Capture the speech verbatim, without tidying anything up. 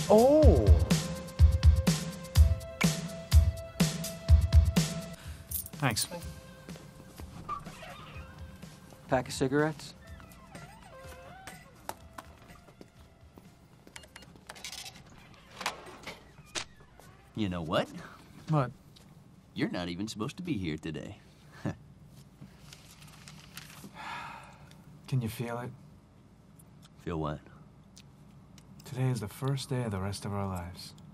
Oh! Thanks. Pack of cigarettes? You know what? What? You're not even supposed to be here today. Can you feel it? Feel what? Today is the first day of the rest of our lives.